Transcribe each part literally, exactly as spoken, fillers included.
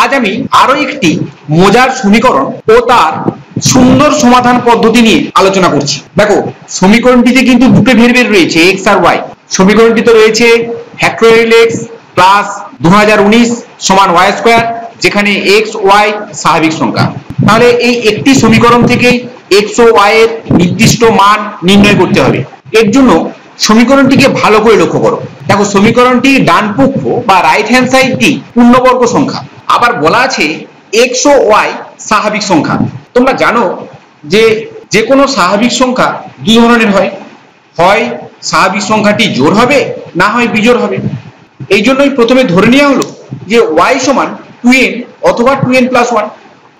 আজ আমি আরো একটি মজার সমীকরণ ও তার সুন্দর সমাধান পদ্ধতি নিয়ে আলোচনা করছি। দেখো, সমীকরণটিতে কিন্তু দুটো ভেরিয়েবল রয়েছে, এক্স আর ওয়াই। সমীকরণটিতে রয়েছে ফ্যাক্টোরিয়াল এক্স প্লাস দু হাজার উনিশ সমান ওয়াই স্কোয়ার, যেখানে এক্স ওয়াই স্বাভাবিক সংখ্যা। তাহলে এই একটি সমীকরণ থেকে এক্স ও ওয়াই এর নির্দিষ্ট মান নির্ণয় করতে হবে। এর জন্য সমীকরণটিকে ভালো করে লক্ষ্য করো। দেখো, সমীকরণটি ডান পক্ষ বা রাইট হ্যান্ড সাইডটি পূর্ণবর্গ সংখ্যা, আবার বলা আছে এক্স ও ওয়াই স্বাভাবিক সংখ্যা। তোমরা জানো যে যে কোনো স্বাভাবিক সংখ্যা দুই ধরনের হয়, হয় স্বাভাবিক সংখ্যাটি জোড় হবে, না হয় বিজোড় হবে। এই জন্যই প্রথমে ধরে নেওয়া হলো যে ওয়াই সমান টু এন অথবা টু এন প্লাস ওয়ান।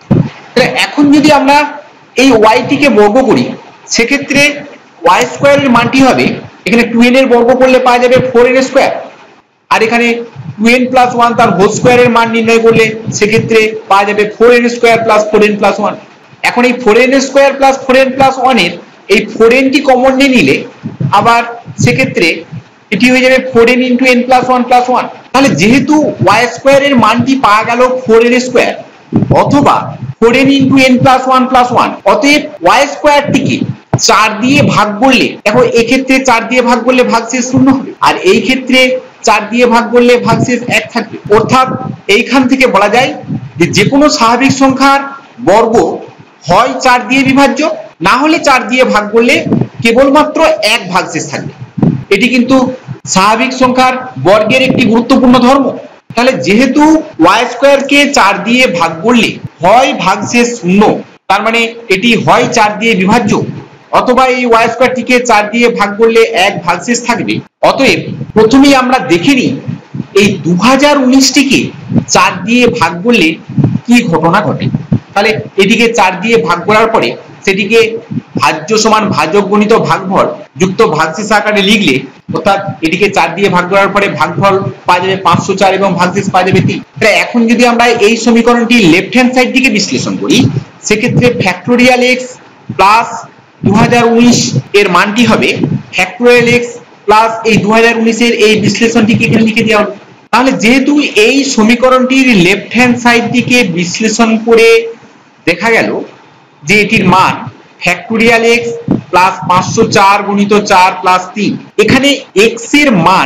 এখন যদি আমরা এই ওয়াইটিকে বর্গ করি, সেক্ষেত্রে ওয়াই স্কোয়ারের মানটি হবে, এখানে টু এন এর বর্গ করলে পাওয়া যাবে ফোর এন স্কোয়ার, আর এখানে টু এন প্লাস ওয়ান তার হোল স্কোয়ারের মান নির্ণয় করলে সেক্ষেত্রে পাওয়া যাবে four n square plus four n plus one. এখন এই four n square plus four n plus one এর এই ফোর এনটি কমন নিয়ে নিলে আবার সেক্ষেত্রে এটি হয়ে যাবে four n into n plus one plus one. তাহলে যেহেতু ওয়াই স্কোয়ারের মানটি পাওয়া গেল ফোর এন স্কোয়ার অথবা four n into n plus one plus one, অতএব ওয়াই স্কোয়ারটিকে চার দিয়ে ভাগ করলে, দেখো এক্ষেত্রে চার দিয়ে ভাগ করলে ভাগশেষ শূন্য হবে, আর এই ক্ষেত্রে চার দিয়ে ভাগ করলে ভাগশেষ এক থাকবে। অর্থাৎ এইখান থেকে বলা যায় যে যে কোনো স্বাভাবিক সংখ্যার বর্গ হয় চার দিয়ে বিভাজ্য, না হলে চার দিয়ে ভাগ করলে কেবলমাত্র এক ভাগশেষ থাকবে। এটি কিন্তু স্বাভাবিক সংখ্যার বর্গের একটি গুরুত্বপূর্ণ ধর্ম। তাহলে যেহেতু ওয়াই স্কোয়ারকে চার দিয়ে ভাগ করলে হয় ভাগশেষ শূন্য, তার মানে এটি হয় চার দিয়ে বিভাজ্য, অথবা এই ওয়াই স্কোয়ারটিকে চার দিয়ে ভাগ করলে এক ভাগশেষ থাকবে। অতএব প্রথমেই আমরা দেখে নিই এই দু হাজার উনিশটিকে চার দিয়ে ভাগ করলে কি ঘটনা ঘটে। তাহলে এটিকে চার দিয়ে ভাগ করার পরে সেটিকে ভাজ্য সমান ভাজক গণিত ভাগফল যুক্ত ভাগশেষ আকারে লিখলে, অর্থাৎ এটিকে চার দিয়ে ভাগ করার পরে ভাগফল পাওয়া যাবে পাঁচশো চার এবং ভাগশেষ পাওয়া যাবে তিন। এখন যদি আমরা এই সমীকরণটি লেফট হ্যান্ড সাইড দিকে বিশ্লেষণ করি, সেক্ষেত্রে ফ্যাক্টোরিয়াল এক্স প্লাস দু হাজার উনিশ এর মানটি হবে ফ্যাক্টোরিয়াল এক্স প্লাস এই দু হাজার উনিশ এর এই বিশ্লেষণটিকে এখানে লিখে দেওয়া হলো। তাহলে যেহেতু এই সমীকরণটির লেফট হ্যান্ড সাইড দিকে বিশ্লেষণ করে দেখা গেল যে এটির মান ফ্যাক্টোরিয়াল এক্স প্লাস পাঁচশো চার গুণিত চার প্লাস তিন, এখানে এক্স এর মান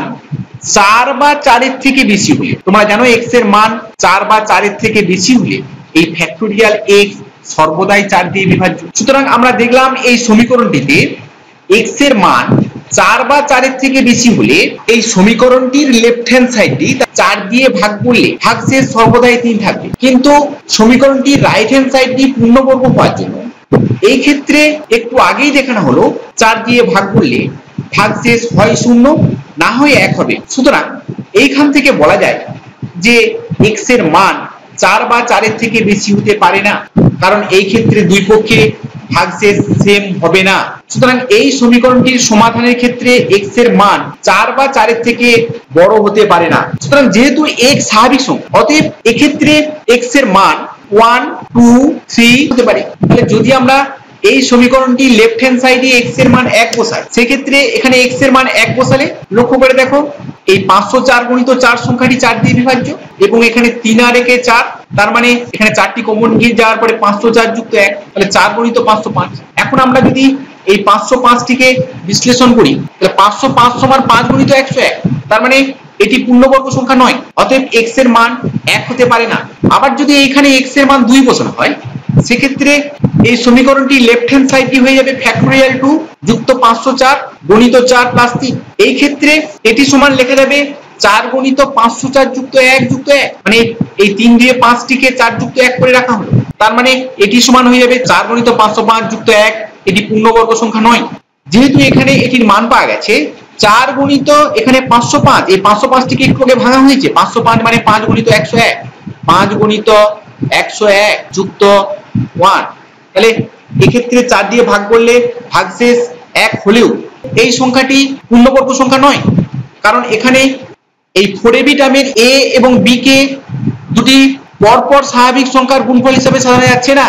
চার বা চারের থেকে বেশি হলে, তোমরা জানো এক্স এর মান চার বা চারের থেকে বেশি হলে এই ফ্যাক্টোরিয়াল এক্স সর্বদাই চার দিয়ে বিভাজ্য। সুতরাং আমরা দেখলাম এই সমীকরণটিতে এক্স এর মান চার বা চারের থেকে বেশি হলে এই সমীকরণটির লেফট হ্যান্ড সাইডটি চার দিয়ে ভাগ করলে ভাগশেষ সর্বদাই তিন থাকবে। কিন্তু সমীকরণটির রাইট হ্যান্ড সাইডটি পূর্ণবর্গ হওয়ার জন্য এই ক্ষেত্রে একটু আগেই দেখানো হলো চার দিয়ে ভাগ করলে ভাগশেষ হয় শূন্য, না হয় এক হবে। সুতরাং এইখান থেকে বলা যায় যে এক্স এর মান চার বা চারের থেকে বেশি হতে পারে না, কারণ এই ক্ষেত্রে দুই পক্ষে ভাগশেষ সেম হবে না। সুতরাং এই সমীকরণটির সমাধানের ক্ষেত্রে এক্স এর মান চার বা চারের থেকে বড় হতে পারে না। সুতরাং যেহেতু এক্স স্বাভাবিক সংখ্যা, অতএব এক্ষেত্রে এক্স এর মান ওয়ান টু থ্রি হতে পারে। তাহলে যদি আমরা এই সমীকরণটি লেফট হ্যান্ড সাইডে এক্স এর মান এক বসাই, সেক্ষেত্রে এখানে এক্স এর মান এক বসালে লক্ষ্য করে দেখো এই পাঁচশো চার গুণিত চার সংখ্যাটি চার দিয়ে বিভাজ্য, এবং এখানে তিন আর একে চার, তার মানে এখানে চারটি কমন গিয়ে যাওয়ার পরে পাঁচশো চার যুক্ত এক, তাহলে চার গুণিত পাঁচশো পাঁচ। এখন আমরা যদি এই পাঁচশো পাঁচটিকে বিশ্লেষণ করি, তাহলে পাঁচশো পাঁচ সমান পাঁচ গুণিত একশো এক, তার মানে এটি পূর্ণবর্গ সংখ্যা নয়, অতএব এক্স এর মান এক হতে পারে না। আবার যদি এইখানে এক্স এর মান দুই বসানো হয়, সেক্ষেত্রে এই সমীকরণটি লেফট হ্যান্ড সাইডটি হয়ে যাবে ফ্যাক্টোরিয়াল টু যুক্ত পাঁচশো চার গুণিত চার প্লাস তিন। এই ক্ষেত্রে এটি সমান লেখা যাবে চার গুণিত পাঁচশো চার যুক্ত এক যুক্ত এক, মানে এই তিন দিয়ে পাঁচটিকে চার যুক্ত এক করে রাখা হলো, তার মানে এটি সমান হয়ে যাবে চার গুণিত পাঁচশো পাঁচ যুক্ত এক। এটি পূর্ণবর্গ সংখ্যা নয়। যেহেতু এখানে এটির মান পাওয়া গেছে চার গুণিত এখানে পাঁচশো পাঁচ, এই পাঁচশো পাঁচটিকে একটু আগে ভাঙা হয়েছে, পাঁচশো পাঁচ মানে পাঁচ গুণিত একশো এক, পাঁচ গুণিত একশো এক যুক্ত ওয়ান। তাহলে এক্ষেত্রে চার দিয়ে ভাগ করলে ভাগশেষ এক হলেও এই সংখ্যাটি পূর্ণবর্গ সংখ্যা নয়, কারণ এখানে এই ফোর এ বি টার্মের এ এবং বি কে দুটি পরপর স্বাভাবিক সংখ্যার গুণফল হিসেবে সাজানো যাচ্ছে না।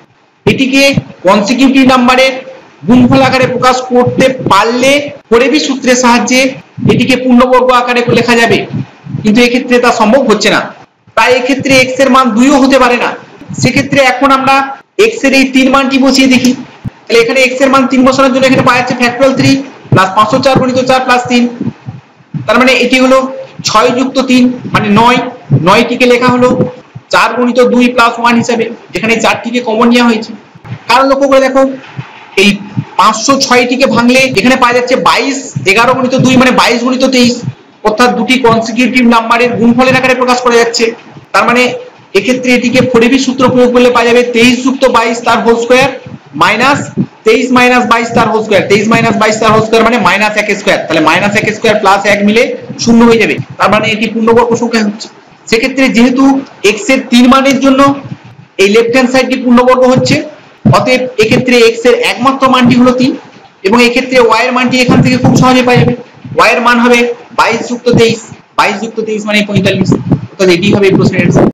এটিকে কনসিকিউটিভ নাম্বারের গুণফল আকারে প্রকাশ করতে পারলে ফোর এ বি সূত্রের সাহায্যে এটিকে পূর্ণবর্গ আকারে লেখা যাবে, কিন্তু এক্ষেত্রে তা সম্ভব হচ্ছে না। তাই এক্ষেত্রে এক্স এর মান দুইও হতে পারে না। সেক্ষেত্রে এখন আমরা এক্স এর এই তিন মানটি বসিয়ে দেখি। তাহলে এখানে এক্স এর মান তিন বসানোর জন্য এখানে পাওয়া যাচ্ছে ফ্যাক্টরিয়াল থ্রি প্লাস পাঁচশো চার গুণিত চার প্লাস তিন, তার মানে এটি হলো ছয় যুক্ত তিন মানে নয়। নয়টিকে লেখা হলো চার গুণিত দুই প্লাস ওয়ান হিসাবে, যেখানে চারটিকে কমন নেওয়া হয়েছে। কারণ লক্ষ্য করে দেখো এই পাঁচশো ছয়টিকে ভাঙলে এখানে পাওয়া যাচ্ছে বাইশ, এগারো গুণিত দুই মানে বাইশ গুণিত তেইশ, অর্থাৎ দুটি কনসিকিউটিভ নাম্বারের গুণফলের আকারে প্রকাশ করা যাচ্ছে। তার মানে এক্ষেত্রে এটিকে ফোরেবি সূত্র প্রয়োগ করলে পাওয়া যাবে তেইশ যুক্ত বাইশ তার হোল স্কয়ার মাইনাস তেইশ মাইনাস বাইশ তার হোল স্কয়ার, তেইশ মাইনাস বাইশ তার হোল স্কয়ার মানে মাইনাস এক স্কয়ার, তাহলে মাইনাস এক স্কয়ার প্লাস এক মিলে শূন্য হয়ে যাবে, তার মানে এটি পূর্ণবর্গ সংখ্যা হচ্ছে। সেক্ষেত্রে যেহেতু এক্স এর তিন মানের জন্য এই লেফট হ্যান্ড সাইডটি পূর্ণবর্গ হচ্ছে, অতএব এক্ষেত্রে এক্স এর একমাত্র মানটি হলো তিন, এবং এক্ষেত্রে ওয়াই এর মানটি এখান থেকে খুব সহজে পাওয়া যাবে। ওয়াই এর মান হবে বাইশ যুক্ত তেইশ, বাইশ যুক্ত তেইশ মানে পঁয়তাল্লিশ, অর্থাৎ এটি হবে এই প্রশ্নের